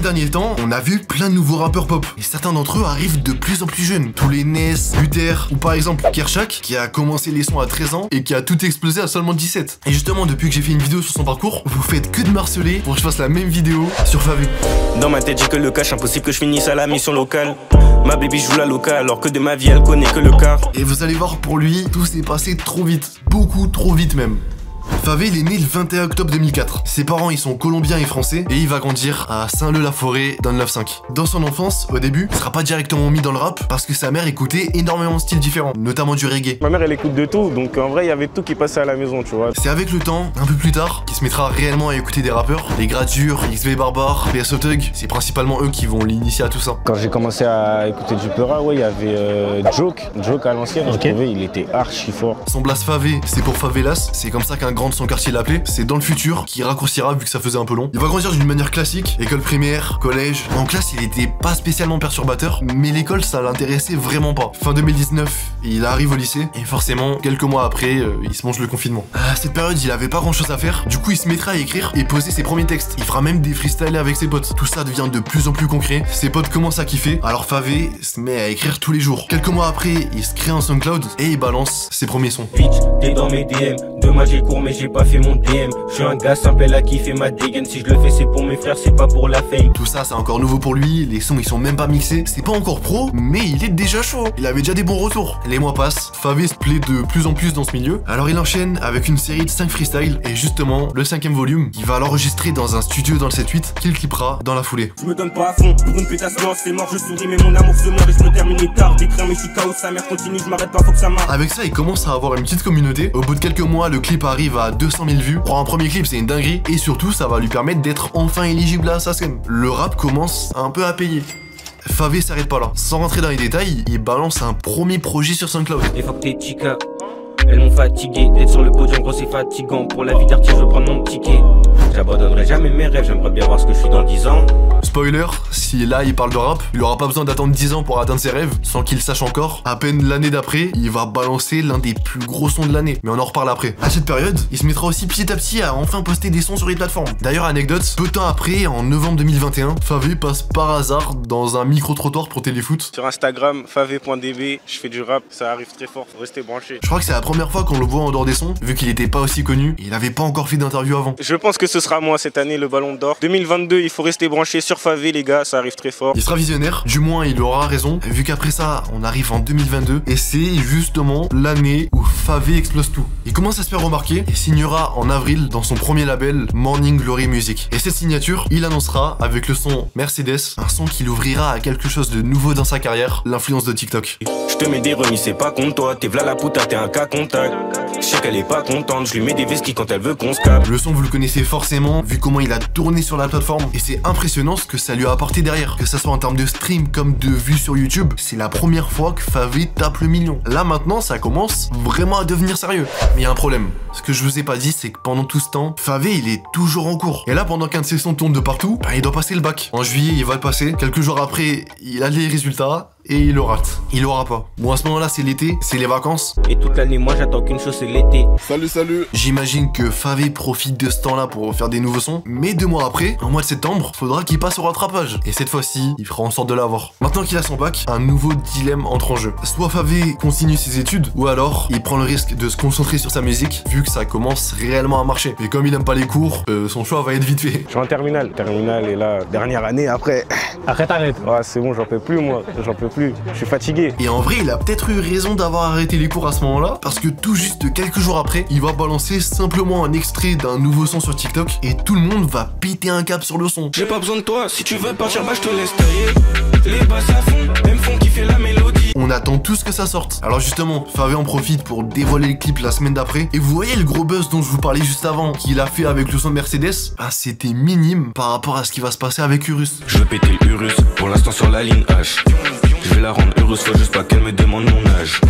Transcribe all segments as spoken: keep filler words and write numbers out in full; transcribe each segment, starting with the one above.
derniers temps, on a vu plein de nouveaux rappeurs pop. Et certains d'entre eux arrivent de plus en plus jeunes. Tous les Ness, Luther, ou par exemple Kershak, qui a commencé les sons à treize ans et qui a tout explosé à seulement dix-sept. Et justement, depuis que j'ai fait une vidéo sur son parcours, vous faites que de me harceler pour que je fasse la même vidéo sur Favé. Dans ma tête j'ai que le cash, impossible que je finisse à la mission locale. Ma baby joue la locale alors que de ma vie elle connaît que le quart. Et vous allez voir, pour lui, tout s'est passé trop vite. Beaucoup trop vite même. Favé, il est né le vingt et un octobre deux mille quatre. Ses parents, ils sont colombiens et français et il va grandir à Saint-Leu-la-Forêt dans le neuf cinq. Dans son enfance, au début, il sera pas directement mis dans le rap parce que sa mère écoutait énormément de styles différents, notamment du reggae. Ma mère, elle écoute de tout, donc en vrai, il y avait tout qui passait à la maison, tu vois. C'est avec le temps, un peu plus tard, qu'il se mettra réellement à écouter des rappeurs. Les Gradure, X V Barbare, P S O Thug, c'est principalement eux qui vont l'initier à tout ça. Quand j'ai commencé à écouter du Peura, ouais, il y avait euh, Joke, Joke à l'ancienne, okay. Je trouvais, il était archi fort. Son blase Favé, c'est pour Favelas, c'est comme ça qu'un grand de son quartier l'appelait. C'est dans le futur qui raccourcira vu que ça faisait un peu long. Il va grandir d'une manière classique, école primaire, collège. En classe, il était pas spécialement perturbateur, mais l'école, ça l'intéressait vraiment pas. Fin deux mille dix-neuf, il arrive au lycée, et forcément, quelques mois après, euh, il se mange le confinement. À cette période, il avait pas grand chose à faire, du coup, il se mettra à écrire et poser ses premiers textes. Il fera même des freestyles avec ses potes. Tout ça devient de plus en plus concret, ses potes commencent à kiffer, alors Favé se met à écrire tous les jours. Quelques mois après, il se crée un SoundCloud et il balance ses premiers sons. Bitch, t'es dans mes D M, demain j'ai cours mais j'ai pas fait mon D M. Je suis un gars simple à kiffer ma dégaine. Si je le fais c'est pour mes frères, c'est pas pour la fame. Tout ça c'est encore nouveau pour lui, les sons ils sont même pas mixés. C'est pas encore pro, mais il est déjà chaud. Il avait déjà des bons retours. Les mois passent, Favé se plaît de plus en plus dans ce milieu. Alors il enchaîne avec une série de cinq freestyles. Et justement, le cinquième volume, il va l'enregistrer dans un studio dans le sept huit qu'il clippera dans la foulée. Je me donne pas à fond, pour une pétasse non c'est mort. Je souris mais mon amour se meurt et je peux terminer tard. D'écrire mais je suis K O, sa mère continue, je m'arrête pas, faut que ça marche. Avec ça il commence à avoir une petite communauté. Au bout de quelques mois, le clip arrive à deux cent mille vues. Pour un premier clip c'est une dinguerie. Et surtout ça va lui permettre d'être enfin éligible à Assassin. Le rap commence un peu à payer. Favé s'arrête pas là. Sans rentrer dans les détails, il balance un premier projet sur SoundCloud. Et fuck tes chicas, elles m'ont fatigué. D'être sur le podium gros c'est fatigant. Pour la vie d'artiste je veux prendre mon ticket. J'abandonnerai jamais mes rêves, j'aimerais bien voir ce que je suis dans dix ans. Spoiler, si là il parle de rap, il aura pas besoin d'attendre dix ans pour atteindre ses rêves, sans qu'il sache encore. À peine l'année d'après, il va balancer l'un des plus gros sons de l'année, mais on en reparle après. À cette période, il se mettra aussi petit à petit à enfin poster des sons sur les plateformes. D'ailleurs, anecdote, peu de temps après, en novembre deux mille vingt et un, Favé passe par hasard dans un micro-trottoir pour téléfoot. Sur Instagram, favé point d b, je fais du rap, ça arrive très fort, faut rester branché. Je crois que c'est la première fois qu'on le voit en dehors des sons, vu qu'il était pas aussi connu, et il avait pas encore fait d'interview avant. Je pense que ce sera moi cette année le ballon d'or. deux mille vingt-deux, il faut rester branché sur Favé les gars, ça arrive très fort. Il sera visionnaire, du moins il aura raison, vu qu'après ça, on arrive en deux mille vingt-deux, et c'est justement l'année où Favé explose tout. Il commence à se faire remarquer, et signera en avril dans son premier label, Morning Glory Music. Et cette signature, il annoncera avec le son Mercedes, un son qui l'ouvrira à quelque chose de nouveau dans sa carrière, l'influence de TikTok. Je te mets des remis, c'est pas contre toi, t'es v'là la puta, t'es un cas contact. Je sais qu'elle est pas contente, je lui mets des vesquilles quand elle veut qu'on se capte. Le son vous le connaissez forcément, vu comment il a tourné sur la plateforme, et c'est impressionnant ce que ça lui a apporté derrière. Que ça soit en termes de stream comme de vues sur YouTube, c'est la première fois que Favé tape le million. Là maintenant, ça commence vraiment à devenir sérieux. Mais il y a un problème. Ce que je vous ai pas dit, c'est que pendant tout ce temps, Favé il est toujours en cours. Et là, pendant qu'un de ses sons tourne de partout, bah, il doit passer le bac. En juillet, il va le passer. Quelques jours après, il a les résultats. Et il le rate. Il l'aura pas. Bon, à ce moment-là, c'est l'été, c'est les vacances. Et toute l'année, moi, j'attends qu'une chose, c'est l'été. Salut, salut. J'imagine que Favé profite de ce temps-là pour faire des nouveaux sons. Mais deux mois après, en mois de septembre, faudra qu'il passe au rattrapage. Et cette fois-ci, il fera en sorte de l'avoir. Maintenant qu'il a son bac, un nouveau dilemme entre en jeu. Soit Favé continue ses études, ou alors il prend le risque de se concentrer sur sa musique, vu que ça commence réellement à marcher. Et comme il aime pas les cours, euh, son choix va être vite fait. Je suis en terminale. Terminale, et là, dernière année, après... Après, t'arrêtes. Ouais, c'est bon, j'en peux plus, moi. J'en peux plus. Je suis fatigué. Et en vrai, il a peut-être eu raison d'avoir arrêté les cours à ce moment-là, parce que tout juste quelques jours après, il va balancer simplement un extrait d'un nouveau son sur TikTok, et tout le monde va péter un cap sur le son. J'ai pas besoin de toi, si tu veux partir, bah je te laisse tailler. Les basses à fond, même fond qui fait la mélodie. On attend tous que ça sorte. Alors justement, Favé en profite pour dévoiler le clip la semaine d'après. Et vous voyez le gros buzz dont je vous parlais juste avant, qu'il a fait avec le son de Mercedes, bah c'était minime par rapport à ce qui va se passer avec Urus. Je veux péter Urus, pour l'instant sur la ligne H. Je vais la rendre heureuse, faut juste pas qu'elle me demande mon âge.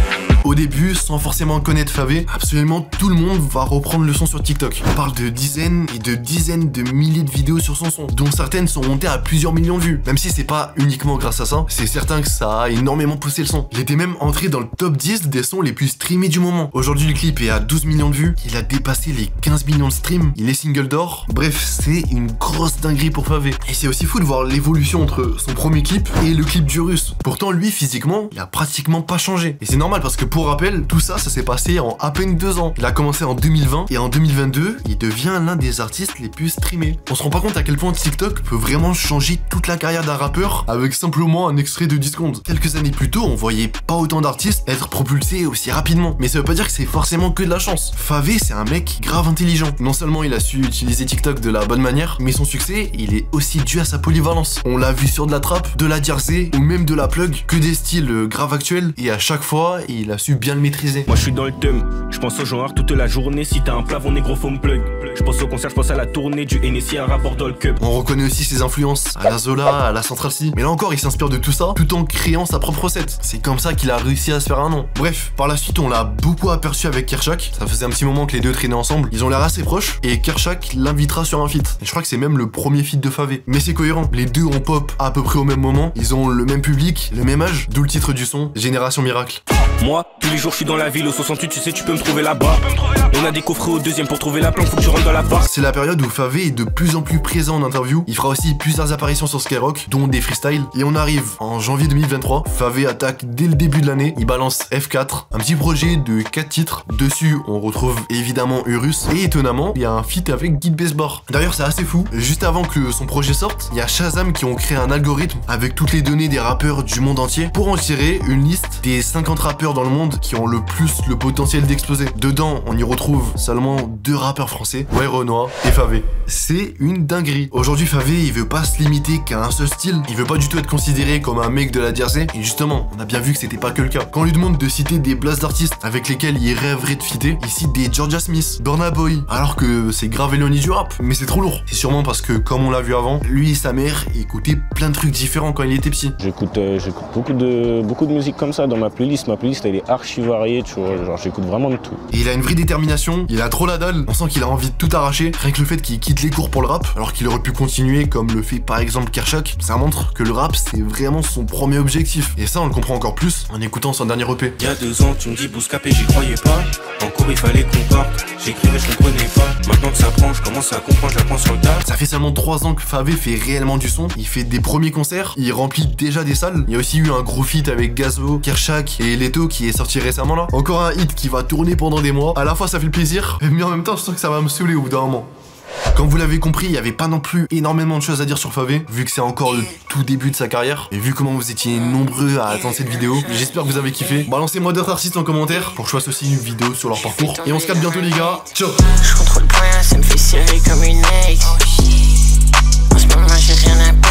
Au début, sans forcément connaître Favé, absolument tout le monde va reprendre le son sur TikTok. On parle de dizaines et de dizaines de milliers de vidéos sur son son, dont certaines sont montées à plusieurs millions de vues. Même si c'est pas uniquement grâce à ça, c'est certain que ça a énormément poussé le son. Il était même entré dans le top dix des sons les plus streamés du moment. Aujourd'hui, le clip est à douze millions de vues, il a dépassé les quinze millions de streams, il est single d'or. Bref, c'est une grosse dinguerie pour Favé. Et c'est aussi fou de voir l'évolution entre son premier clip et le clip du Russe. Pourtant, lui, physiquement, il a pratiquement pas changé. Et c'est normal parce que pour rappel, tout ça, ça s'est passé en à peine deux ans. Il a commencé en deux mille vingt et en deux mille vingt-deux, il devient l'un des artistes les plus streamés. On se rend pas compte à quel point TikTok peut vraiment changer toute la carrière d'un rappeur avec simplement un extrait de dix secondes. Quelques années plus tôt, on voyait pas autant d'artistes être propulsés aussi rapidement. Mais ça veut pas dire que c'est forcément que de la chance. Favé, c'est un mec grave intelligent. Non seulement il a su utiliser TikTok de la bonne manière, mais son succès, il est aussi dû à sa polyvalence. On l'a vu sur de la trap, de la jersey ou même de la plug, que des styles grave actuels, et à chaque fois, il a su bien le maîtriser. Moi je suis dans le thème, je pense au genre toute la journée. Si t'as un plavon négro faut me plug. Je pense au concert, je pense à la tournée du Hennessy, un rapport dans le cup. On reconnaît aussi ses influences à la Zola, à la Central C. Mais là encore, il s'inspire de tout ça tout en créant sa propre recette. C'est comme ça qu'il a réussi à se faire un nom. Bref, par la suite, on l'a beaucoup aperçu avec Kershak. Ça faisait un petit moment que les deux traînaient ensemble. Ils ont l'air assez proches et Kershak l'invitera sur un feat. Et je crois que c'est même le premier feat de Favé. Mais c'est cohérent. Les deux ont pop à peu près au même moment. Ils ont le même public, le même âge. D'où le titre du son, Génération Miracle. Moi, tous les jours je suis dans la ville au soixante-huit, tu sais tu peux me trouver là-bas. On a des coffrets au deuxième pour trouver la planque, faut que tu rentres dans la barre. C'est la période où Favé est de plus en plus présent en interview. Il fera aussi plusieurs apparitions sur Skyrock, dont des freestyles. Et on arrive en janvier deux mille vingt-trois. Favé attaque dès le début de l'année. Il balance F quatre, un petit projet de quatre titres. Dessus, on retrouve évidemment Urus. Et étonnamment, il y a un feat avec Guide Besbar. D'ailleurs, c'est assez fou. Juste avant que son projet sorte, il y a Shazam qui ont créé un algorithme avec toutes les données des rappeurs du monde entier pour en tirer une liste des cinquante rappeurs dans le monde qui ont le plus le potentiel d'exploser. Dedans, on y retrouve seulement deux rappeurs français, ouais, Renoir et Favé. C'est une dinguerie. Aujourd'hui, Favé, il veut pas se limiter qu'à un seul style. Il veut pas du tout être considéré comme un mec de la jersey. Et justement, on a bien vu que c'était pas que le cas. Quand on lui demande de citer des blasts d'artistes avec lesquels il rêverait de fitter, il cite des Georgia Smith, Burna Boy, alors que c'est grave éloigné du rap. Mais c'est trop lourd. C'est sûrement parce que, comme on l'a vu avant, lui et sa mère écoutaient plein de trucs différents quand il était petit. J'écoute euh, j'écoute beaucoup de, beaucoup de musique comme ça dans ma playlist. Ma playlist, elle est archi variée, tu vois. Genre, j'écoute vraiment de tout. Et il a une vraie détermination, il a trop la dalle. On sent qu'il a envie de tout arracher. Rien que le fait qu'il quitte les cours pour le rap, alors qu'il aurait pu continuer comme le fait par exemple Kershak, ça montre que le rap, c'est vraiment son premier objectif. Et ça, on le comprend encore plus en écoutant son dernier E P. Il y a deux ans, tu me dis Bouscapé, j'y croyais pas. En cours, il fallait qu'on parte. J'écrivais, je comprenais pas. Maintenant que ça prend, je commence à comprendre, je la prends sur le tas. Ça fait seulement trois ans que Favé fait réellement du son. Il fait des premiers concerts, il remplit déjà des salles. Il y a aussi eu un gros feat avec Gazo, Kershak et Leto qui est sorti récemment là. Encore un hit qui va tourner pendant des mois. À la fois, ça fait le plaisir, mais en même temps, je sens que ça va me saouler au bout d'un moment. Comme vous l'avez compris, il n'y avait pas non plus énormément de choses à dire sur Favé, vu que c'est encore le tout début de sa carrière, et vu comment vous étiez nombreux à attendre cette vidéo. J'espère que vous avez kiffé. Balancez-moi d'autres artistes en commentaire pour que je fasse aussi une vidéo sur leur parcours. Et on se capte bientôt les gars. Ciao. Je contrôle pas, ça me fait serrer comme une ex. En ce moment j'ai rien à